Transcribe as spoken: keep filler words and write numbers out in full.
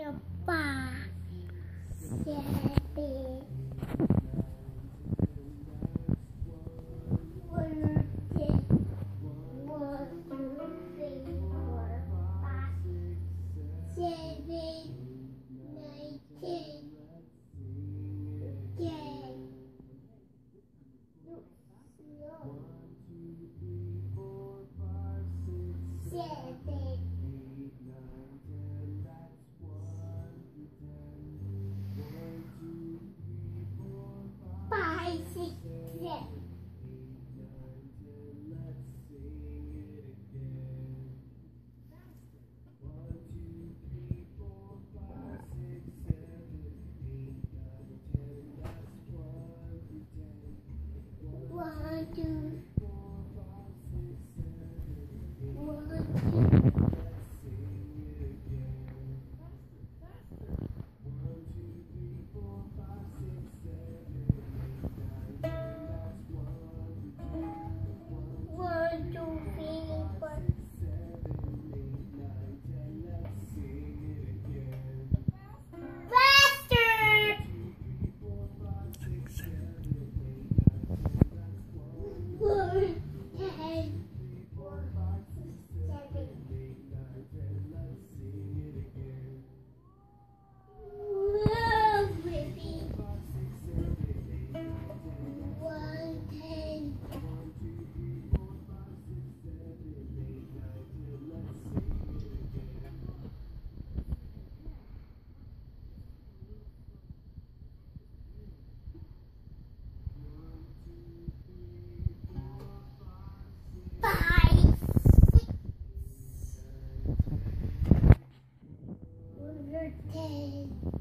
five, seven, one, two, one, two, three, four, five, seven, nine, ten, ten. Seven. Five, six, seven. One, two, one, two. One, two, three, four. Faster! One, ten, four, seven. Whoa, baby. One, ten. Five, six, one, ten.